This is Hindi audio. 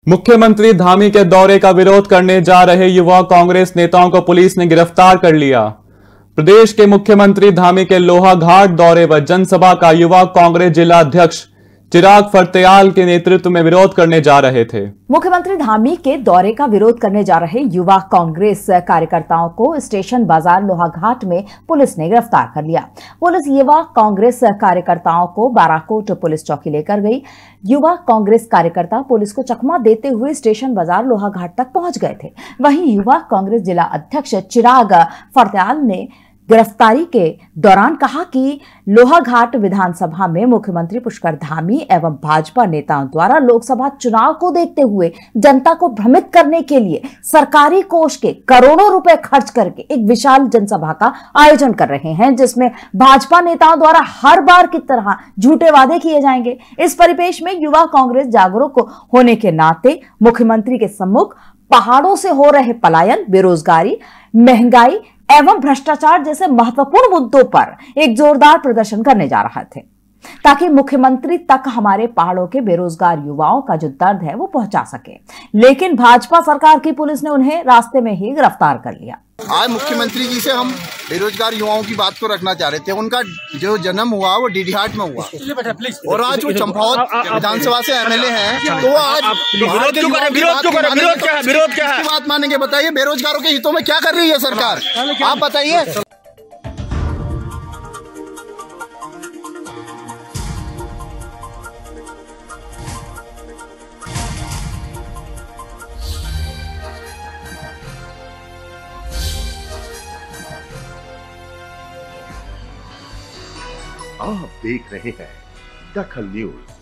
मुख्यमंत्री धामी के दौरे का विरोध करने जा रहे युवा कांग्रेस नेताओं को पुलिस ने गिरफ्तार कर लिया। प्रदेश के मुख्यमंत्री धामी के लोहाघाट दौरे व जनसभा का युवा कांग्रेस जिला अध्यक्ष चिराग फर्त्याल के नेतृत्व में विरोध करने जा रहे थे। मुख्यमंत्री धामी के दौरे का विरोध करने जा रहे युवा कांग्रेस कार्यकर्ताओं को स्टेशन बाजार लोहाघाट में पुलिस ने गिरफ्तार कर लिया। पुलिस युवा कांग्रेस कार्यकर्ताओं को बाराकोट पुलिस चौकी लेकर गई। युवा कांग्रेस कार्यकर्ता पुलिस को चकमा देते हुए स्टेशन बाजार लोहाघाट तक पहुंच गए थे। वहीं युवा कांग्रेस जिला अध्यक्ष चिराग फर्त्याल ने गिरफ्तारी के दौरान कहा कि लोहाघाट विधानसभा में मुख्यमंत्री पुष्कर धामी एवं भाजपा नेताओं द्वारा लोकसभा चुनाव को देखते हुए जनता को भ्रमित करने के लिए सरकारी कोष के करोड़ों रुपए खर्च करके एक विशाल जनसभा का आयोजन कर रहे हैं, जिसमें भाजपा नेताओं द्वारा हर बार की तरह झूठे वादे किए जाएंगे। इस परिपेक्ष में युवा कांग्रेस जागरूक होने के नाते मुख्यमंत्री के सम्मुख पहाड़ों से हो रहे पलायन, बेरोजगारी, महंगाई एवं भ्रष्टाचार जैसे महत्वपूर्ण मुद्दों पर एक जोरदार प्रदर्शन करने जा रहे थे, ताकि मुख्यमंत्री तक हमारे पहाड़ों के बेरोजगार युवाओं का जो दर्द है वो पहुंचा सके। लेकिन भाजपा सरकार की पुलिस ने उन्हें रास्ते में ही गिरफ्तार कर लिया। आज मुख्यमंत्री जी से हम बेरोजगार युवाओं की बात को रखना चाह रहे थे। उनका जो जन्म हुआ वो डीडीहाट में हुआ और आज वो चंपावत विधानसभा से एमएलए हैं, तो आज विरोध क्या है बात मानेंगे? बताइए, बेरोजगारों के हितों में क्या कर रही है सरकार, आप बताइए। आप देख रहे हैं दखल न्यूज।